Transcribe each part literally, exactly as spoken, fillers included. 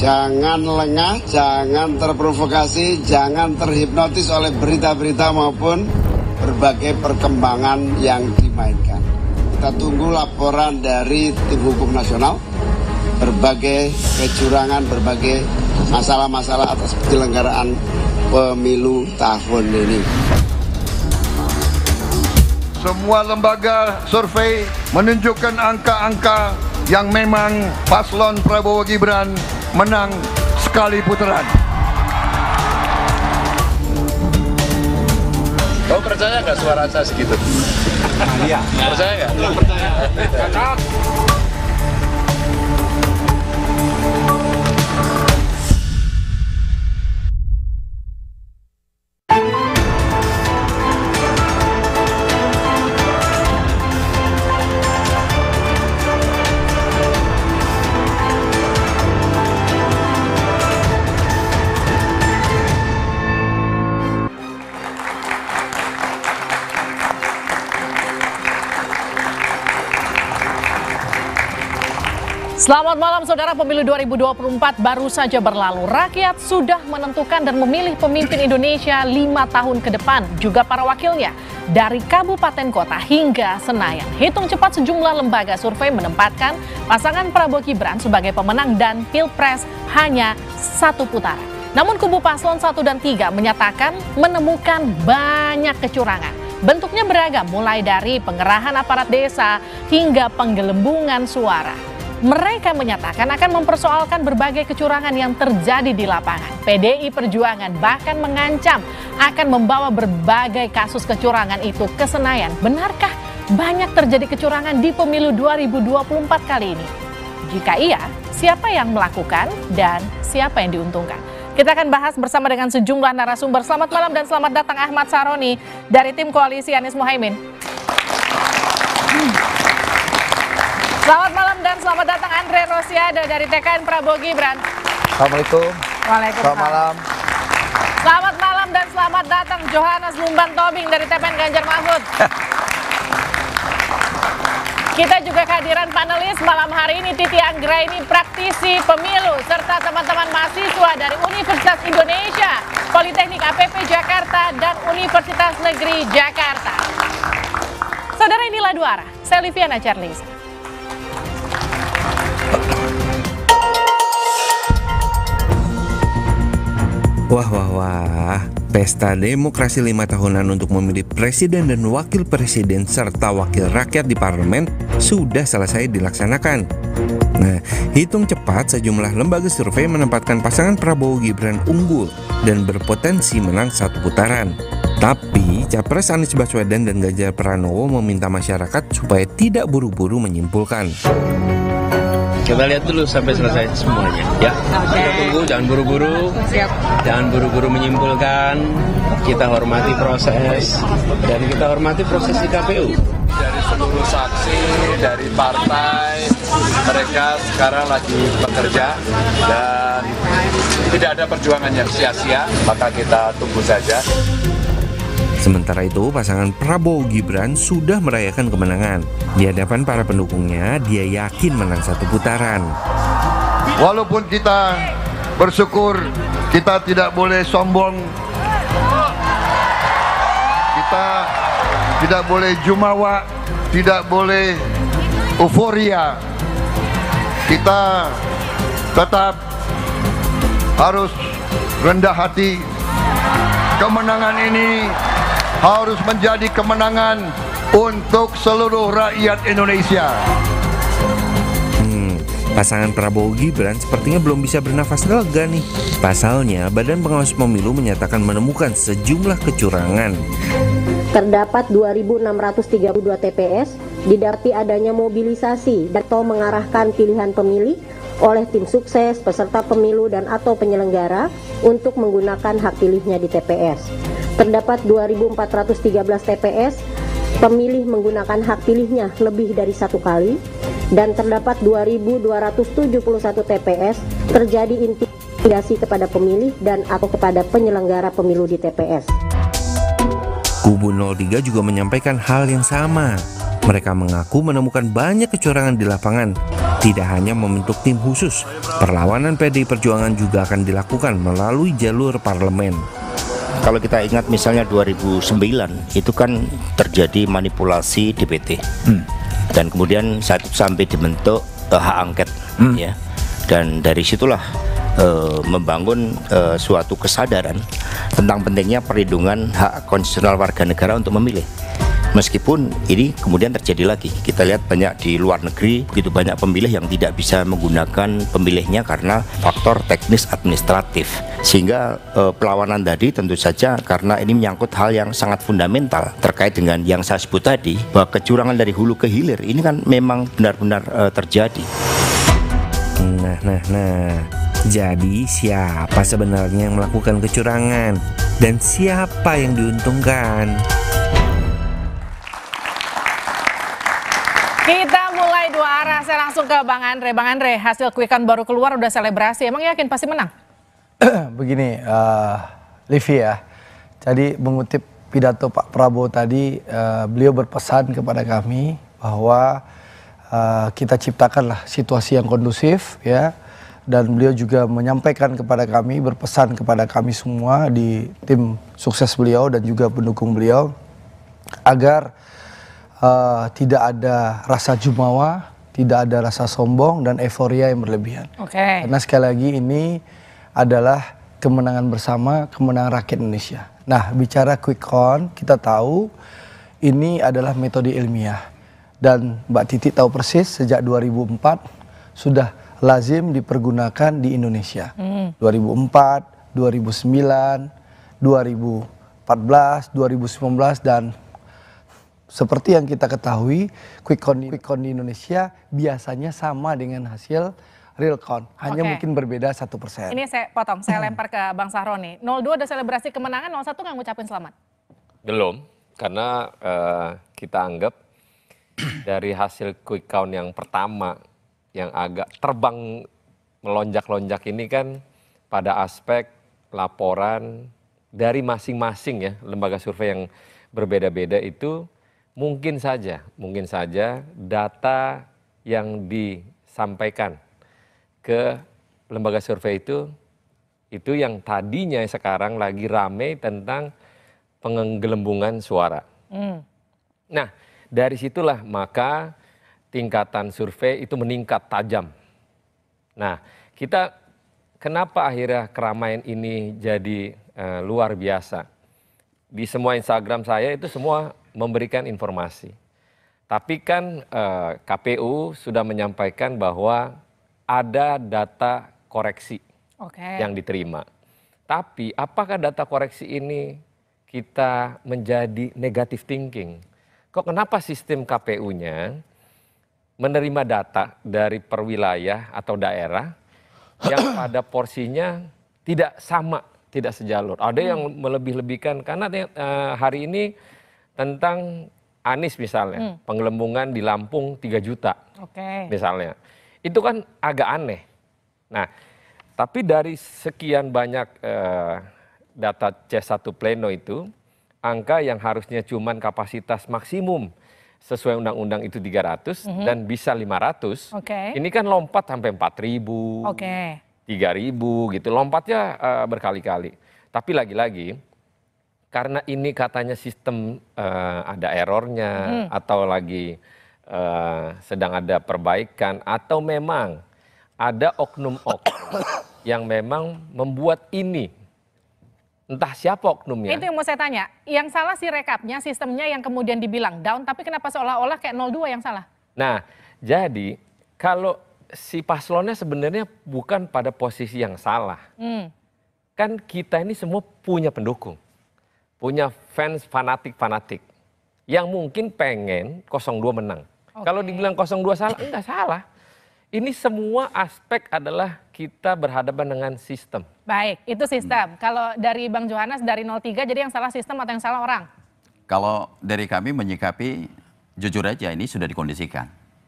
Jangan lengah, jangan terprovokasi, jangan terhipnotis oleh berita-berita maupun berbagai perkembangan yang dimainkan. Kita tunggu laporan dari tim hukum nasional, berbagai kecurangan, berbagai masalah-masalah atas penyelenggaraan pemilu tahun ini. Semua lembaga survei menunjukkan angka-angka yang memang paslon Prabowo Gibran menang sekali putaran. Kau percaya nggak suara saya segitu? Iya. Percaya nggak? Percaya. Selamat malam saudara, pemilu dua ribu dua puluh empat baru saja berlalu. Rakyat sudah menentukan dan memilih pemimpin Indonesia lima tahun ke depan, juga para wakilnya dari kabupaten kota hingga Senayan. Hitung cepat sejumlah lembaga survei menempatkan pasangan Prabowo Gibran sebagai pemenang dan Pilpres hanya satu putaran. Namun kubu paslon satu dan tiga menyatakan menemukan banyak kecurangan. Bentuknya beragam, mulai dari pengerahan aparat desa hingga penggelembungan suara. Mereka menyatakan akan mempersoalkan berbagai kecurangan yang terjadi di lapangan. P D I Perjuangan bahkan mengancam akan membawa berbagai kasus kecurangan itu ke Senayan. Benarkah banyak terjadi kecurangan di pemilu dua ribu dua puluh empat kali ini? Jika iya, siapa yang melakukan dan siapa yang diuntungkan? Kita akan bahas bersama dengan sejumlah narasumber. Selamat malam dan selamat datang Ahmad Saroni dari tim koalisi Anies Mohaimin. Hmm. Selamat malam dan selamat datang Andre Rosiade dari T K N Prabowo Gibran. Assalamualaikum. Waalaikumsalam. Selamat malam. Selamat malam dan selamat datang Johannes Lumban Tobing dari T P N Ganjar Mahfud. Kita juga kehadiran panelis malam hari ini, Titi Anggraini, praktisi pemilu, serta teman-teman mahasiswa dari Universitas Indonesia, Politeknik A P P Jakarta, dan Universitas Negeri Jakarta. Saudara, inilah Dua Arah. Saya Liviana Charlisa. Wah, wah, wah. Pesta demokrasi lima tahunan untuk memilih presiden dan wakil presiden serta wakil rakyat di parlemen sudah selesai dilaksanakan. Nah, hitung cepat sejumlah lembaga survei menempatkan pasangan Prabowo Gibran unggul dan berpotensi menang satu putaran. Tapi, Capres Anies Baswedan dan Ganjar Pranowo meminta masyarakat supaya tidak buru-buru menyimpulkan. Kita lihat dulu sampai selesai semuanya, ya. Kita tunggu, jangan buru-buru, jangan buru-buru menyimpulkan. Kita hormati proses dan kita hormati proses di K P U. Dari seluruh saksi, dari partai, mereka sekarang lagi bekerja dan tidak ada perjuangan yang sia-sia, maka kita tunggu saja. Sementara itu, pasangan Prabowo Gibran sudah merayakan kemenangan. Di hadapan para pendukungnya, dia yakin menang satu putaran. Walaupun kita bersyukur, kita tidak boleh sombong. Kita tidak boleh jumawa, tidak boleh euforia. Kita tetap harus rendah hati. Kemenangan ini harus menjadi kemenangan untuk seluruh rakyat Indonesia. Hmm, pasangan Prabowo Gibran sepertinya belum bisa bernafas lega nih. Pasalnya, Badan Pengawas Pemilu menyatakan menemukan sejumlah kecurangan. Terdapat dua ribu enam ratus tiga puluh dua T P S, didapati adanya mobilisasi atau mengarahkan pilihan pemilih oleh tim sukses, peserta pemilu dan atau penyelenggara untuk menggunakan hak pilihnya di T P S. Terdapat dua ribu empat ratus tiga belas T P S, pemilih menggunakan hak pilihnya lebih dari satu kali, dan terdapat dua ribu dua ratus tujuh puluh satu T P S terjadi intimidasi kepada pemilih dan atau kepada penyelenggara pemilu di T P S. Kubu nol tiga juga menyampaikan hal yang sama. Mereka mengaku menemukan banyak kecurangan di lapangan. Tidak hanya membentuk tim khusus, perlawanan P D I Perjuangan juga akan dilakukan melalui jalur parlemen. Kalau kita ingat misalnya dua ribu sembilan itu kan terjadi manipulasi D P T, hmm. dan kemudian saat itu sampai dibentuk uh, hak angket, hmm. ya, dan dari situlah uh, membangun uh, suatu kesadaran tentang pentingnya perlindungan hak konstitusional warga negara untuk memilih. Meskipun ini kemudian terjadi lagi, kita lihat banyak di luar negeri, begitu banyak pemilih yang tidak bisa menggunakan pemilihnya karena faktor teknis administratif. Sehingga eh, perlawanan tadi tentu saja karena ini menyangkut hal yang sangat fundamental terkait dengan yang saya sebut tadi, bahwa kecurangan dari hulu ke hilir ini kan memang benar-benar eh, terjadi. Nah, nah, nah. Jadi siapa sebenarnya yang melakukan kecurangan dan siapa yang diuntungkan? Kita mulai dua arah, saya langsung ke Bang Andre. Bang Andre, hasil quick count baru keluar, udah selebrasi, emang yakin pasti menang? Begini, uh, Livi ya, jadi mengutip pidato Pak Prabowo tadi, uh, beliau berpesan kepada kami bahwa uh, kita ciptakanlah situasi yang kondusif ya, dan beliau juga menyampaikan kepada kami, berpesan kepada kami semua di tim sukses beliau dan juga pendukung beliau, agar Uh, tidak ada rasa jumawa, tidak ada rasa sombong dan euforia yang berlebihan. Okay. Karena sekali lagi ini adalah kemenangan bersama, kemenangan rakyat Indonesia. Nah, bicara quick count, kita tahu ini adalah metode ilmiah. Dan Mbak Titi tahu persis sejak dua ribu empat sudah lazim dipergunakan di Indonesia. Hmm. dua ribu empat, dua ribu sembilan, dua ribu empat belas, dua ribu sembilan belas, dan seperti yang kita ketahui, quick count, quick count di Indonesia biasanya sama dengan hasil real count. Hanya okay. mungkin berbeda satu persen. Ini saya potong, saya lempar ke Bang Sahroni. nol dua udah selebrasi kemenangan, nol satu nggak ngucapin selamat? Belum, karena uh, kita anggap dari hasil quick count yang pertama, yang agak terbang melonjak-lonjak ini kan pada aspek laporan dari masing-masing ya, lembaga survei yang berbeda-beda itu, mungkin saja, mungkin saja data yang disampaikan ke lembaga survei itu, itu yang tadinya sekarang lagi rame tentang penggelembungan suara. Hmm. Nah, dari situlah maka tingkatan survei itu meningkat tajam. Nah, kita kenapa akhirnya keramaian ini jadi uh, luar biasa? Di semua Instagram saya itu semua memberikan informasi. Tapi kan eh, K P U sudah menyampaikan bahwa ada data koreksi okay. yang diterima. Tapi apakah data koreksi ini kita menjadi negative thinking? Kok kenapa sistem K P U-nya menerima data dari perwilayah atau daerah yang pada porsinya tidak sama, tidak sejalur. Ada yang melebih-lebihkan karena eh, hari ini tentang Anies misalnya, hmm. penggelembungan di Lampung tiga juta okay. misalnya. Itu kan agak aneh. Nah, tapi dari sekian banyak eh, data C satu Pleno itu, angka yang harusnya cuman kapasitas maksimum sesuai undang-undang itu tiga ratus mm-hmm. dan bisa lima ratus, okay. ini kan lompat sampai empat ribu, okay. tiga ribu gitu, lompatnya eh, berkali-kali. Tapi lagi-lagi, karena ini katanya sistem uh, ada errornya hmm. atau lagi uh, sedang ada perbaikan atau memang ada oknum-oknum yang memang membuat ini. Entah siapa oknumnya. Itu yang mau saya tanya. Yang salah si rekapnya, sistemnya yang kemudian dibilang down, tapi kenapa seolah-olah kayak nol dua yang salah? Nah, jadi kalau si paslonnya sebenarnya bukan pada posisi yang salah. Hmm. Kan kita ini semua punya pendukung. Punya fans fanatik-fanatik yang mungkin pengen nol dua menang. Okay. Kalau dibilang nol dua salah, enggak salah. Ini semua aspek adalah kita berhadapan dengan sistem. Baik, itu sistem. Hmm. Kalau dari Bang Johannes dari nol tiga, jadi yang salah sistem atau yang salah orang? Kalau dari kami menyikapi, jujur aja ini sudah dikondisikan.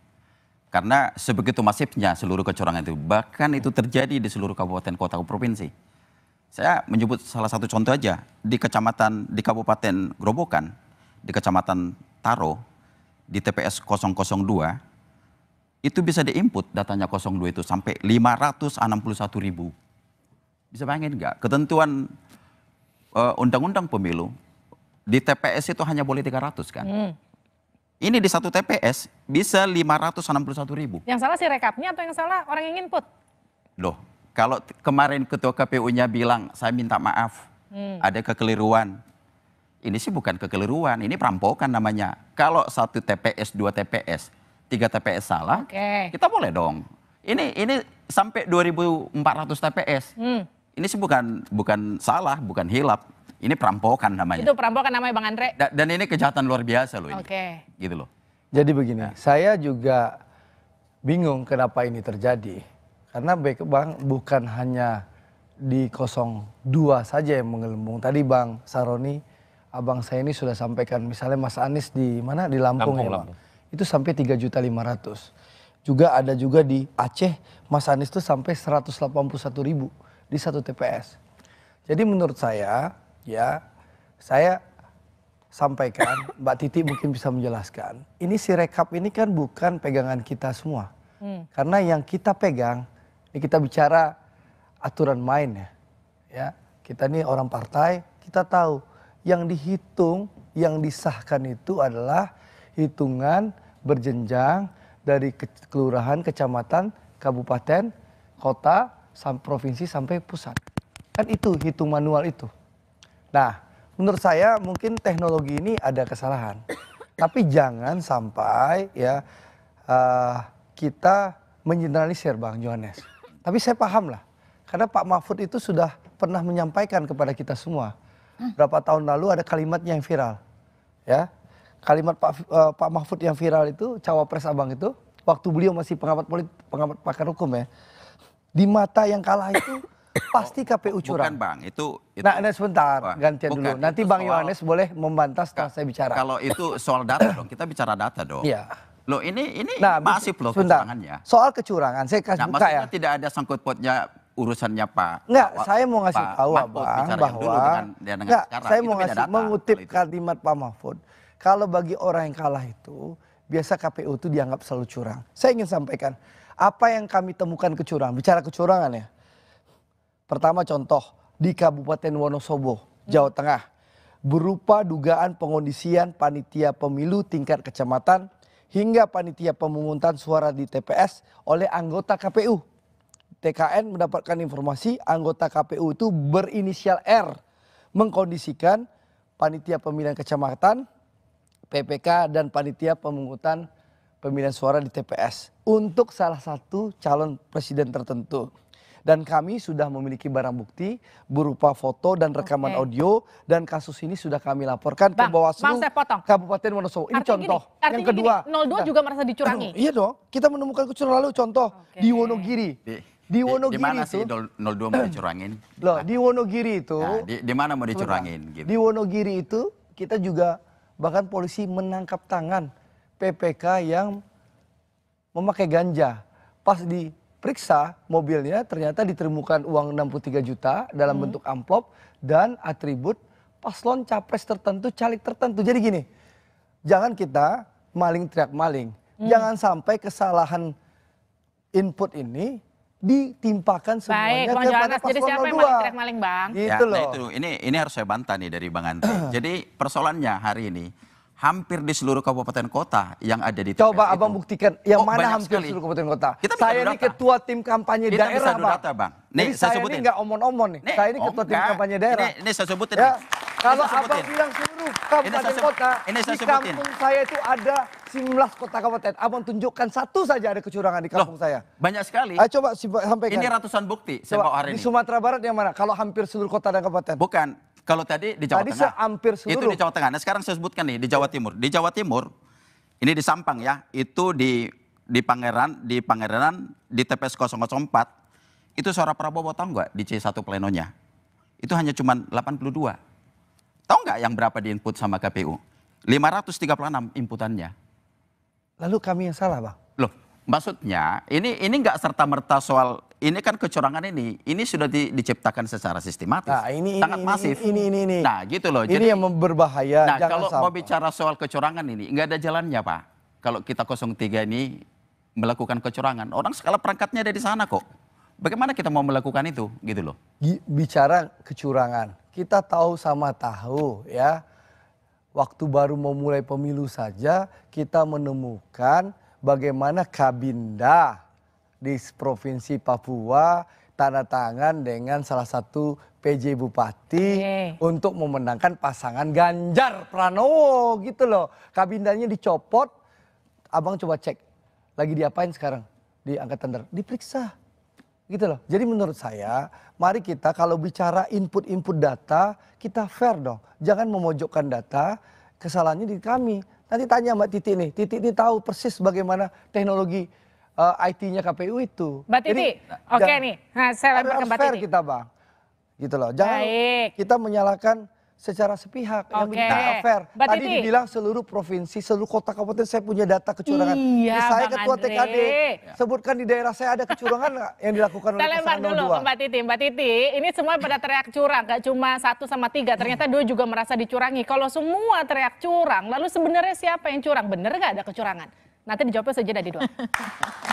Karena sebegitu masifnya seluruh kecurangan itu, bahkan itu terjadi di seluruh kabupaten, kota, provinsi. Saya menyebut salah satu contoh aja, di kecamatan, di Kabupaten Grobogan, di Kecamatan Taro, di T P S nol nol dua, itu bisa diinput datanya nol dua itu sampai lima ratus enam puluh satu ribu. Bisa bayangin nggak? Ketentuan uh, undang-undang pemilu di T P S itu hanya boleh tiga ratus kan? Hmm. Ini di satu T P S bisa lima ratus enam puluh satu ribu. Yang salah si rekapnya atau yang salah orang yang input? Loh, kalau kemarin ketua K P U-nya bilang saya minta maaf, hmm. ada kekeliruan. Ini sih bukan kekeliruan, ini perampokan namanya. Kalau satu T P S, dua T P S, tiga T P S salah, okay. kita boleh dong. Ini ini sampai dua ribu empat ratus T P S. Hmm. Ini sih bukan bukan salah, bukan hilap. Ini perampokan namanya. Itu perampokan namanya Bang Andre. Da, dan ini kejahatan luar biasa loh ini. Oke. Okay. Gitu loh. Jadi begini, nah. saya juga bingung kenapa ini terjadi. Karena Bang bukan hanya di nol dua saja yang menggelembung. Tadi Bang Saroni, abang saya ini sudah sampaikan, misalnya Mas Anies di mana? Di Lampung, Lampung ya Bang. Itu sampai tiga juta lima ratus. Juga ada juga di Aceh, Mas Anies itu sampai seratus delapan puluh satu ribu di satu T P S. Jadi menurut saya, ya saya sampaikan, Mbak Titi mungkin bisa menjelaskan. Ini si rekap ini kan bukan pegangan kita semua. Hmm. Karena yang kita pegang, ini kita bicara aturan main ya. Ya, kita ini orang partai, kita tahu yang dihitung, yang disahkan itu adalah hitungan berjenjang dari ke kelurahan, kecamatan, kabupaten, kota, sampai provinsi sampai pusat. Kan itu hitung manual itu. Nah, menurut saya mungkin teknologi ini ada kesalahan. Tapi jangan sampai ya uh, kita mengeneralisir Bang Yohanes. Tapi saya paham lah. Karena Pak Mahfud itu sudah pernah menyampaikan kepada kita semua. Berapa tahun lalu ada kalimat yang viral. Ya. Kalimat Pak, uh, Pak Mahfud yang viral itu, cawapres abang itu, waktu beliau masih pengamat politik, pengamat pakar hukum ya. Di mata yang kalah itu pasti K P U curang. Bukan Bang, itu... itu nah, nah sebentar, Bang, gantian bukan, dulu. Nanti Bang soal, Yohanes boleh membantah setelah saya bicara. Kalau itu soal data dong, kita bicara data dong. Iya. Loh ini ini nah, masif loh sebentar. kecurangannya. Soal kecurangan, saya kasih nah, buka ya. tidak ada sangkut pautnya urusannya Pak. Enggak, Pak, saya mau ngasih Pak tahu Mahfud Abang bahwa... dengan, dengan enggak, sekarang. saya itu mau ngasih, mengutip kalimat Pak Mahfud. Kalau bagi orang yang kalah itu, biasa K P U itu dianggap selalu curang. Saya ingin sampaikan, apa yang kami temukan kecurangan, bicara kecurangan ya. Pertama contoh, di Kabupaten Wonosobo, Jawa Tengah, berupa dugaan pengondisian panitia pemilu tingkat kecamatan hingga panitia pemungutan suara di T P S oleh anggota K P U. T K N mendapatkan informasi anggota K P U itu berinisial R mengkondisikan panitia pemilihan kecamatan, P P K dan panitia pemungutan pemilihan suara di T P S untuk salah satu calon presiden tertentu. Dan kami sudah memiliki barang bukti berupa foto dan rekaman okay. audio dan kasus ini sudah kami laporkan Bang, ke Bawaslu Kabupaten Wonosobo. Ini artinya contoh. Gini, yang kedua, gini, nol dua nah, juga merasa dicurangi. Iya dong, kita menemukan kecurangan lalu contoh okay. di Wonogiri. Di, di Wonogiri di mana itu, sih nol dua mau dicurangin? Loh, di Wonogiri itu. Nah, di, di mana mau dicurangin? Gitu. Di Wonogiri itu kita juga bahkan polisi menangkap tangan P P K yang memakai ganja. Pas di periksa mobilnya ternyata ditemukan uang enam puluh tiga juta dalam hmm. bentuk amplop dan atribut paslon capres tertentu, caleg tertentu. Jadi gini, jangan kita maling teriak maling. Hmm. Jangan sampai kesalahan input ini ditimpakan semuanya Baik, kepada paslon jadi siapa nol dua. yang maling teriak maling, Bang? Gitu ya, loh. nah itu, ini, ini harus saya bantah nih dari Bang Andre. Jadi persoalannya hari ini, hampir di seluruh kabupaten kota yang ada di T P S coba abang itu. buktikan yang Oh, mana hampir sekali. seluruh kabupaten kota. Kita saya ini ketua tim kampanye Kita daerah, bisa data, Bang. Jadi Nih, saya, saya sebutin. ini nggak omon-omon nih. Nih, saya ini oh, ketua tim enggak. kampanye daerah. Ini, ini saya sebutin. Ya, Ini. kalau Ini saya abang sebutin. bilang seluruh kabupaten Ini saya kota, ini saya di sebutin. kampung saya itu ada sembilan belas kota kabupaten. Abang tunjukkan satu saja ada kecurangan di kampung Loh, saya. Banyak sekali. Ayo coba sampaikan. Ini ratusan bukti saya bawa hari di ini. Sumatera Barat yang mana? Kalau hampir seluruh kota dan kabupaten. Bukan. Kalau tadi di Jawa tadi Tengah. Tadi hampir seluruh. Itu di Jawa Tengah. Nah sekarang saya sebutkan nih di Jawa Timur. Di Jawa Timur, ini di Sampang ya, itu di di Pangeran, di Pangeran, di T P S nol nol empat, itu suara Prabowo tahu nggak di C satu plenonya? Itu hanya cuma delapan puluh dua. Tahu nggak yang berapa diinput sama K P U? lima ratus tiga puluh enam inputannya. Lalu kami yang salah, Bang? Loh, maksudnya ini ini nggak serta-merta soal, ini kan kecurangan ini, ini sudah di, diciptakan secara sistematis, nah, ini, sangat ini, masif. Ini, ini, ini, Nah gitu loh. Ini Jadi, yang berbahaya. Nah kalau sampai. mau bicara soal kecurangan ini, nggak ada jalannya Pak. Kalau kita nol tiga ini melakukan kecurangan. Orang segala perangkatnya ada di sana kok. Bagaimana kita mau melakukan itu, gitu loh? Bicara kecurangan, kita tahu sama tahu ya. Waktu baru mau mulai pemilu saja, kita menemukan bagaimana Kabinda di Provinsi Papua tanda tangan dengan salah satu P J Bupati hey. untuk memenangkan pasangan Ganjar Pranowo gitu loh. Kabindanya dicopot, abang coba cek, lagi diapain sekarang di Angkatan Darat? Diperiksa. Gitu loh. Jadi menurut saya, mari kita kalau bicara input-input data, kita fair dong. Jangan memojokkan data, kesalahannya di kami. Nanti tanya Mbak Titi nih, Titi ini tahu persis bagaimana teknologi uh, I T-nya K P U itu. Mbak Titi, oke okay nih, nah, saya lempar ke Mbak fair Titi. kita Bang, gitu loh. Jangan Baik. kita menyalahkan secara sepihak, yang Oke. begitu fair. Mbak Tadi Titi. dibilang seluruh provinsi, seluruh kota kabupaten saya punya data kecurangan. Iya, saya Bang ketua Andre. T K D, sebutkan di daerah saya ada kecurangan nggak yang dilakukan oleh Saya lempar pasangan dulu nol dua? ke Mbak Titi. Mbak Titi, ini semua pada teriak curang, gak cuma satu sama tiga. Ternyata dua juga merasa dicurangi. Kalau semua teriak curang, lalu sebenarnya siapa yang curang? Bener gak ada kecurangan? Nanti dijawabnya saja dari dua.